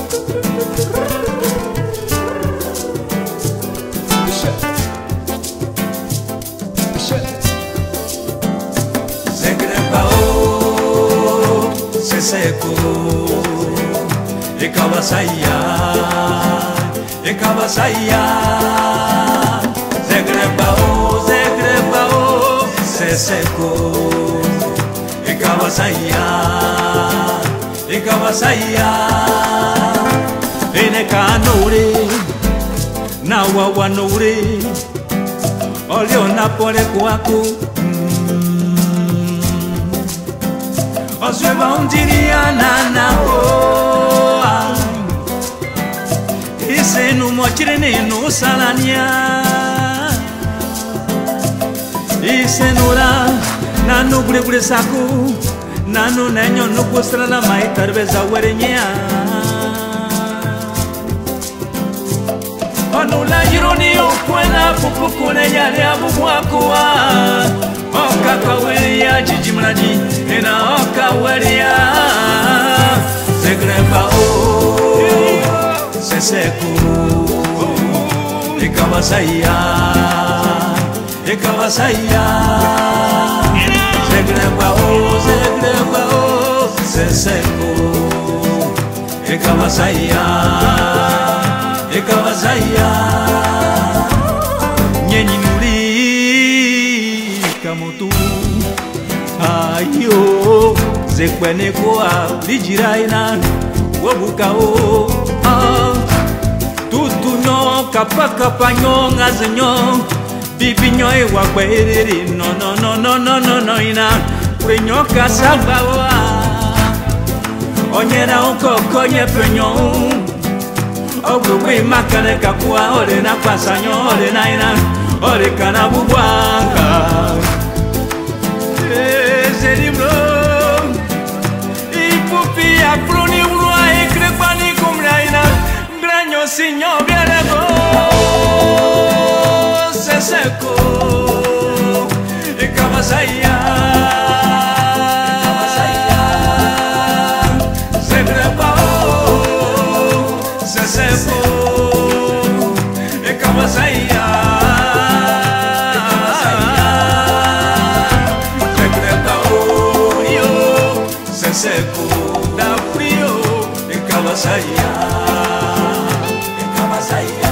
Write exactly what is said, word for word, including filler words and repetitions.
Se secou e cava saia e cava saia zegrebao zegrebao se secou e cava saia e cava saia ene canure na wawa nure olio na pole kwaku Osweba undiria na na hoa Ise nu mochirene nu salania Ise nura na nu gure gure saku Na nu nenyo nu kustra la mai tarveza werenyea Onu la jironi ukwena pupukune yale abubuakua Oka kaweria jijimraji Ena oka weria Zegrebao Se seku Ikawa saia Ikawa saia Zegrebao Zegrebao Se seku Ikawa saia Ikawa saia Nyenyi nuri Kamutu Ayo Zekwene kwa Lijiraina Wabukao ah. Tutu no Kapa kapa nyo Ngazenyo Bibi nyo ewa kwa eriri No no no no no no no ina Kure nyo kasabawa Onyera onko konye penyo Ogwe makane kakua Ore na pasanyo Ore na ina Ore kana bubwanga Zerimlo Ipupi aproni urua Ekrepani kumraina Granyo sinyo Biarego Se seco Ikawa saia Zegrebao Se seco Ikawa saia Seco, da frio, e cava saia, e cava saia.